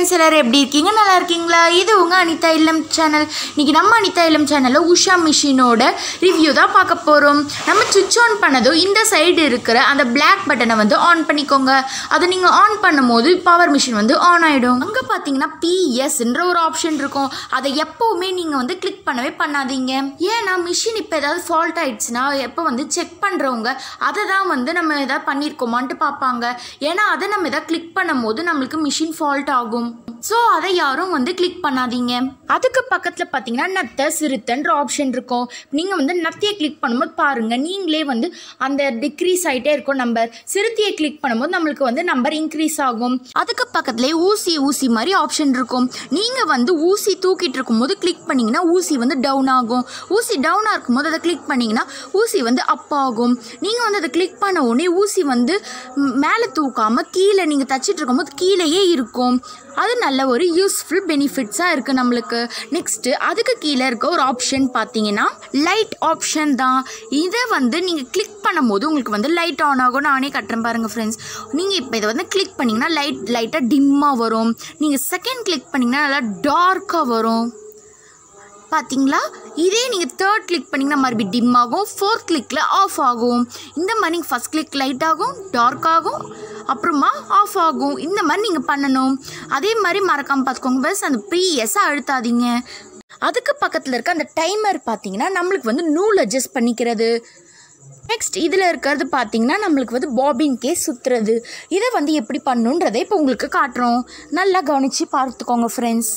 friends, எல்லாரும் எப்படி இருக்கீங்க? நல்லா இருக்கீங்களா? இது உங்க அனிதா இல்லம் சேனல். இன்னைக்கு நம்ம அனிதா இல்லம் சேனல்ல உஷா மிஷினோட ரிவ்யூ தான் பார்க்க போறோம். நம்ம சுவிட்ச் ஆன் பண்ணதும் இந்த சைடு இருக்கிற அந்த Black பட்டனை வந்து ஆன் பண்ணிக்கோங்க. அதை நீங்க ஆன் பண்ணும்போது பவர் மிஷின் வந்து ஆன் ஆயிடும். அங்க பாத்தீங்கன்னா PS ன்ற ஒரு ஆப்ஷன் இருக்கும். அதை எப்பவுமே நீங்க வந்து கிளிக் பண்ணவே பண்ணாதீங்க. ஏன்னா மிஷின் இப்போ ஏதாவது ஃபால்ட் ஆயிடுச்சுன்னா எப்போ வந்து செக் பண்றவங்க அதை தான் வந்து நம்ம ஏதாவது பண்ணியிருக்கோமான்ட்டு பார்ப்பாங்க. ஏன்னா அதை நம்ம ஏதாவது கிளிக் பண்ணும்போது நம்மளுக்கு மிஷின் ஃபால்ட் ஆகும். ஸோ அதை யாரும் வந்து கிளிக் பண்ணாதீங்க. அதுக்கு பக்கத்தில் பார்த்தீங்கன்னா நத்தை சிறுத்தைன்ற ஆப்ஷன் இருக்கும். நீங்கள் வந்து நத்தையை கிளிக் பண்ணும்போது பாருங்கள், நீங்களே வந்து அந்த டிக்ரீஸ் ஆகிட்டே இருக்கும் நம்பர். சிறுத்தையை கிளிக் பண்ணும்போது நம்மளுக்கு வந்து நம்பர் இன்க்ரீஸ் ஆகும். அதுக்கு பக்கத்துலேயே ஊசி மாதிரி ஆப்ஷன் இருக்கும். நீங்கள் வந்து ஊசி தூக்கிட்டு இருக்கும்போது கிளிக் பண்ணிங்கன்னா ஊசி வந்து டவுன் ஆகும். ஊசி டவுனாக இருக்கும்போது அதை கிளிக் பண்ணிங்கன்னா ஊசி வந்து அப் ஆகும். நீங்கள் வந்து அதை கிளிக் பண்ண உடனே ஊசி வந்து மேலே தூக்காமல் கீழே நீங்கள் தச்சிட்டு இருக்கும்போது கீழேயே இருக்கும். அது நல்ல ஒரு யூஸ்ஃபுல் பெனிஃபிட்ஸாக இருக்குது நம்மளுக்கு. நெக்ஸ்ட்டு அதுக்கு கீழே இருக்க ஒரு ஆப்ஷன் பார்த்தீங்கன்னா லைட் ஆப்ஷன் தான். இதை வந்து நீங்கள் கிளிக் பண்ணும்போது உங்களுக்கு வந்து லைட் ஆன் ஆகும். நானே கட்டுறேன் பாருங்கள் ஃப்ரெண்ட்ஸ். நீங்கள் இப்போ இதை வந்து கிளிக் பண்ணிங்கன்னா லைட்டாக டிம்மாக வரும். நீங்கள் செகண்ட் கிளிக் பண்ணிங்கன்னா நல்லா டார்க்காக வரும். பார்த்தீங்களா? இதே நீங்கள் தேர்ட் கிளிக் பண்ணிங்கன்னா மறுபடியும் டிம் ஆகும். ஃபோர்த் கிளிக்கில் ஆஃப் ஆகும். இந்த மாதிரி நீங்கள் ஃபஸ்ட் கிளிக் லைட் ஆகும், டார்க் ஆகும், அப்புறமா ஆஃப் ஆகும். இந்த மாதிரி நீங்கள் பண்ணணும். அதே மாதிரி மறக்காமல் பார்த்துக்கோங்க பஸ், அந்த PS அழுத்தாதீங்க. அதுக்கு பக்கத்தில் இருக்க அந்த டைமர் பார்த்தீங்கன்னா நம்மளுக்கு வந்து நூல் அட்ஜஸ்ட் பண்ணிக்கிறது. நெக்ஸ்ட் இதில் இருக்கிறது பார்த்தீங்கன்னா நம்மளுக்கு வந்து பாபின் கேஸ் சுற்றுறது. இதை வந்து எப்படி பண்ணணுன்றதை இப்போ உங்களுக்கு காட்டுறோம். நல்லா கவனித்து பார்த்துக்கோங்க ஃப்ரெண்ட்ஸ்.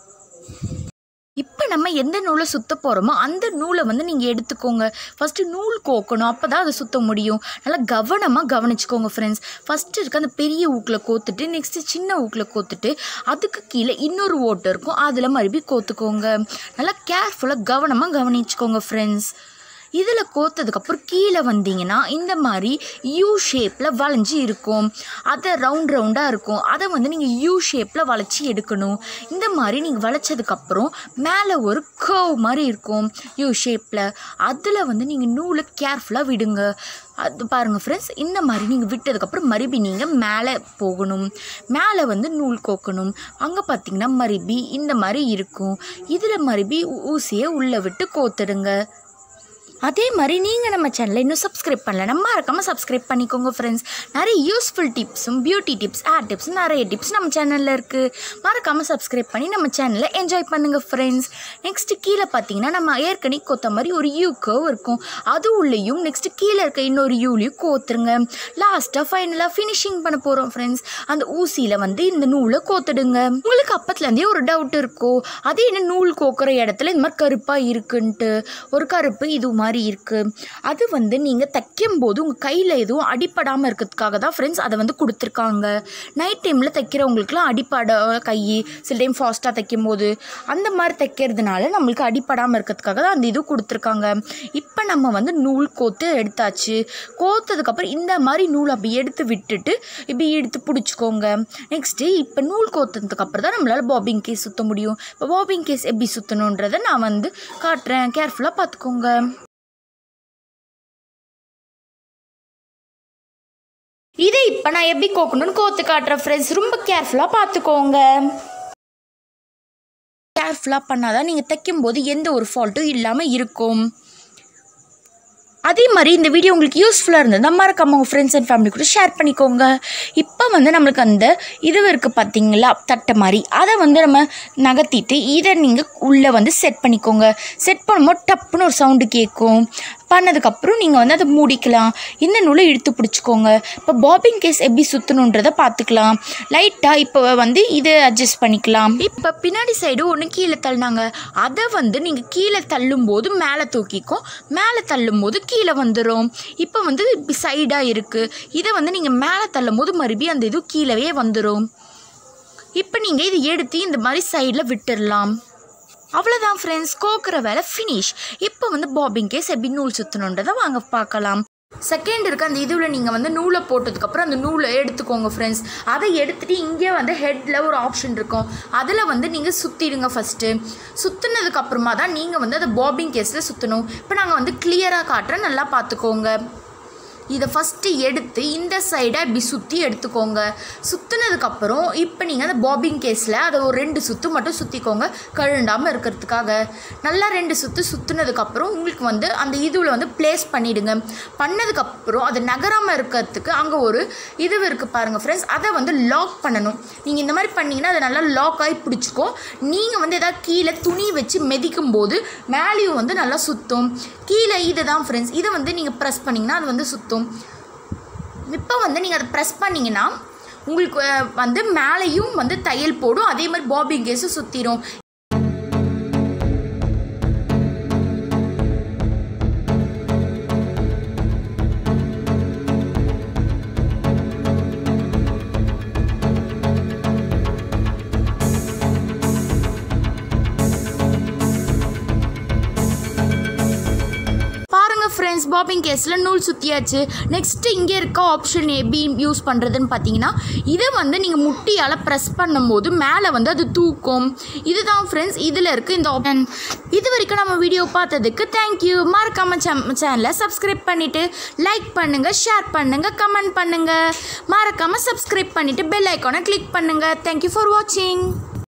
இப்போ நம்ம எந்த நூலை சுற்ற போகிறோமோ அந்த நூலை வந்து நீங்கள் எடுத்துக்கோங்க. ஃபஸ்ட்டு நூல் கோக்கணும், அப்போ தான் அதை சுற்ற முடியும். நல்லா கவனமாக கவனிச்சுக்கோங்க ஃப்ரெண்ட்ஸ். ஃபஸ்ட்டு இருக்க அந்த பெரிய ஊக்கில் கோத்துட்டு நெக்ஸ்ட்டு சின்ன ஊக்கில் கோத்துட்டு அதுக்கு கீழே இன்னொரு ஓட்டை இருக்கும், அதில் மறுபடியும் கோத்துக்கோங்க. நல்லா கேர்ஃபுல்லாக கவனமாக கவனிச்சுக்கோங்க ஃப்ரெண்ட்ஸ். இதில் கோத்ததுக்கப்புறம் கீழே வந்தீங்கன்னா இந்த மாதிரி யூ ஷேப்பில் வளைஞ்சி இருக்கும். அதை ரவுண்டாக இருக்கும். அதை வந்து நீங்கள் யூ ஷேப்பில் வளைச்சி எடுக்கணும். இந்த மாதிரி நீங்கள் வளைச்சதுக்கப்புறம் மேலே ஒரு கர்வ் மாதிரி இருக்கும் யூ ஷேப்பில். அதில் வந்து நீங்கள் நூலை கேர்ஃபுல்லாக விடுங்க. அது பாருங்கள் ஃப்ரெண்ட்ஸ், இந்த மாதிரி நீங்கள் விட்டதுக்கப்புறம் மறுபடியும் நீங்கள் மேலே போகணும். மேலே வந்து நூல் கோக்கணும். அங்கே பார்த்தீங்கன்னா மறுபடியும் இந்த மாதிரி இருக்கும். இதில் மறுபடியும் ஊசியை உள்ளே விட்டு கோத்துடுங்க. அதே மாதிரி நீங்கள் நம்ம சேனலை இன்னும் சப்ஸ்கிரைப் பண்ணல, நம்ம மறக்காமல் சப்ஸ்கிரைப் பண்ணிக்கோங்க ஃப்ரெண்ட்ஸ். நிறைய யூஸ்ஃபுல் டிப்ஸும் பியூட்டி டிப்ஸ், ஹேர் டிப்ஸ், நிறைய டிப்ஸ் நம்ம சேனலில் இருக்குது. மறக்காமல் சப்ஸ்கிரைப் பண்ணி நம்ம சேனலை என்ஜாய் பண்ணுங்கள் ஃப்ரெண்ட்ஸ். நெக்ஸ்ட்டு கீழே பார்த்தீங்கன்னா நம்ம ஏற்கனவே கோத்த மாதிரி ஒரு யூ கர்வ் இருக்கும். அது உள்ளேயும் நெக்ஸ்ட்டு கீழே இருக்க இன்னொரு யூலையும் கோத்துருங்க. லாஸ்ட்டாக ஃபைனலாக ஃபினிஷிங் பண்ண போகிறோம் ஃப்ரெண்ட்ஸ். அந்த ஊசியில் வந்து இந்த நூலை கோத்துடுங்க. உங்களுக்கு அப்பத்துலேருந்தே ஒரு டவுட் இருக்கும், அது என்ன நூல் கோக்குற இடத்துல இந்த மாதிரி கருப்பாக இருக்குன்ட்டு. ஒரு கருப்பு இது மாதிரி இருக்குது. அது வந்து நீங்கள் தைக்கும் போது உங்கள் கையில் எதுவும் அடிப்படாமல் இருக்கிறதுக்காக தான் ஃப்ரெண்ட்ஸ் அதை வந்து கொடுத்துருக்காங்க. நைட் டைமில் தைக்கிறவங்களுக்குலாம் அடிப்பட கை சில டைம் ஃபாஸ்ட்டாக தைக்கும் போது அந்த மாதிரி தைக்கிறதுனால நம்மளுக்கு அடிப்படாமல் இருக்கிறதுக்காக தான் அந்த இது கொடுத்துருக்காங்க. இப்போ நம்ம வந்து நூல் கோத்து எடுத்தாச்சு. கோத்ததுக்கப்புறம் இந்த மாதிரி நூல் அப்படி எடுத்து விட்டுட்டு இப்படி எடுத்து பிடிச்சிக்கோங்க. நெக்ஸ்ட்டு இப்போ நூல் கோத்ததுக்கப்புறம் தான் நம்மளால் பாபின் கேஸ் சுற்ற முடியும். இப்போ பாபின் கேஸ் எப்படி சுற்றணுன்றதை நான் வந்து காட்டுறேன், கேர்ஃபுல்லாக பார்த்துக்கோங்க. இதை இப்போ நான் எப்படி கோக்கணும்னு கோத்து காட்டுறேன் ஃப்ரெண்ட்ஸ். ரொம்ப கேர்ஃபுல்லாக பார்த்துக்கோங்க. கேர்ஃபுல்லாக பண்ணாதான் நீங்கள் தைக்கும்போது எந்த ஒரு ஃபால்ட்டும் இல்லாமல் இருக்கும். அதே மாதிரி இந்த வீடியோ உங்களுக்கு யூஸ்ஃபுல்லாக இருந்தது மறக்காம உங்கள் ஃப்ரெண்ட்ஸ் அண்ட் ஃபேமிலி கூட ஷேர் பண்ணிக்கோங்க. இப்போ வந்து நம்மளுக்கு அந்த இது இருக்குது பார்த்தீங்களா தட்டை மாதிரி, அதை வந்து நம்ம நகர்த்திட்டு இதை நீங்கள் உள்ளே வந்து செட் பண்ணிக்கோங்க. செட் பண்ணும்போது டப்புன்னு ஒரு சவுண்டு கேட்கும். பண்ணதுக்கப்புறம் நீங்கள் வந்து அதை மூடிக்கலாம். இந்த நூலை இழுத்து பிடிச்சிக்கோங்க. இப்போ பாபின் கேஸ் எப்படி சுற்றணுன்றதை பார்த்துக்கலாம். லைட்டாக இப்போ வந்து இதை அட்ஜஸ்ட் பண்ணிக்கலாம். இப்போ பின்னாடி சைடு ஒன்று கீழே தள்ளினாங்க, அதை வந்து நீங்கள் கீழே தள்ளும்போது மேலே தூக்கிக்கும், மேலே தள்ளும்போது கீழே வந்துடும். இப்போ வந்து இப்படி சைடாக இருக்குது. இதை வந்து நீங்கள் மேலே தள்ளும் போது மறுபடியும் அந்த இது கீழவே வந்துடும். இப்போ நீங்கள் இது எடுத்து இந்த மாதிரி சைடில் விட்டுடலாம். அவ்வளோதான் ஃப்ரெண்ட்ஸ், கோக்குற வேலை ஃபினிஷ். இப்போ வந்து பாபின் கேஸ் எப்படி நூல் சுற்றணுன்றதை வாங்க பார்க்கலாம். செகண்ட் இருக்க அந்த இதுவில் நீங்கள் வந்து நூலை போட்டதுக்கப்புறம் அந்த நூலை எடுத்துக்கோங்க ஃப்ரெண்ட்ஸ். அதை எடுத்துகிட்டு இங்கே வந்து ஹெட்டில் ஒரு ஆப்ஷன் இருக்கும், அதில் வந்து நீங்கள் சுற்றிடுங்க. ஃபஸ்ட்டு சுற்றினதுக்கப்புறமா தான் நீங்கள் வந்து அதை பாபின் கேஸில் சுற்றணும். இப்போ நாங்கள் வந்து கிளியராக காட்டுறேன், நல்லா பார்த்துக்கோங்க. இதை ஃபஸ்ட்டு எடுத்து இந்த சைடை இப்படி சுற்றி எடுத்துக்கோங்க. சுற்றினதுக்கப்புறம் இப்போ நீங்கள் அந்த பாபிங் கேஸில் அதை ஒரு 2 சுற்று மட்டும் சுற்றிக்கோங்க, கழுண்டாமல் இருக்கிறதுக்காக. நல்லா 2 சுற்று சுற்றினதுக்கப்புறம் உங்களுக்கு வந்து அந்த இதுவில் வந்து ப்ளேஸ் பண்ணிவிடுங்க. பண்ணதுக்கப்புறம் அது நகராமல் இருக்கிறதுக்கு அங்கே ஒரு இது இருக்குது பாருங்கள் ஃப்ரெண்ட்ஸ், அதை வந்து லாக் பண்ணணும். நீங்கள் இந்த மாதிரி பண்ணிங்கன்னா அது நல்லா லாக் ஆகி பிடிச்சிக்கும். நீங்கள் வந்து எதாவது கீழே துணி வச்சு மிதிக்கும் போது மேலேயும் வந்து நல்லா சுற்றும். கீழே இதுதான் ஃப்ரெண்ட்ஸ், இதை வந்து நீங்கள் ப்ரெஸ் பண்ணிங்கன்னா அது வந்து சுற்றும். இப்போ வந்து நீங்கள் அதை ப்ரெஸ் பண்ணிங்கன்னா உங்களுக்கு வந்து மேலேயும் வந்து தையல் போடும், அதே மாதிரி பாபிங் கேஸும் சுற்றிடும். ஃப்ரெண்ட்ஸ், பாபிங் கேஸில் நூல் சுற்றியாச்சு. நெக்ஸ்ட்டு இங்கே இருக்க ஆப்ஷன் எப்படி யூஸ் பண்ணுறதுன்னு பார்த்தீங்கன்னா, இதை வந்து நீங்கள் முட்டியால் ப்ரெஸ் பண்ணும்போது மேலே வந்து அது தூக்கும். இதுதான் ஃப்ரெண்ட்ஸ் இதில் இருக்குது இந்த ஆப்ஷன். இது வரைக்கும் நம்ம வீடியோ பார்த்ததுக்கு தேங்க்யூ. மறக்காமல் சேனலை சப்ஸ்கிரைப் பண்ணிவிட்டு லைக் பண்ணுங்கள், ஷேர் பண்ணுங்கள், கமெண்ட் பண்ணுங்கள். மறக்காமல் சப்ஸ்கிரைப் பண்ணிவிட்டு பெல் ஐக்கானை கிளிக் பண்ணுங்கள். தேங்க்யூ ஃபார் வாட்சிங்.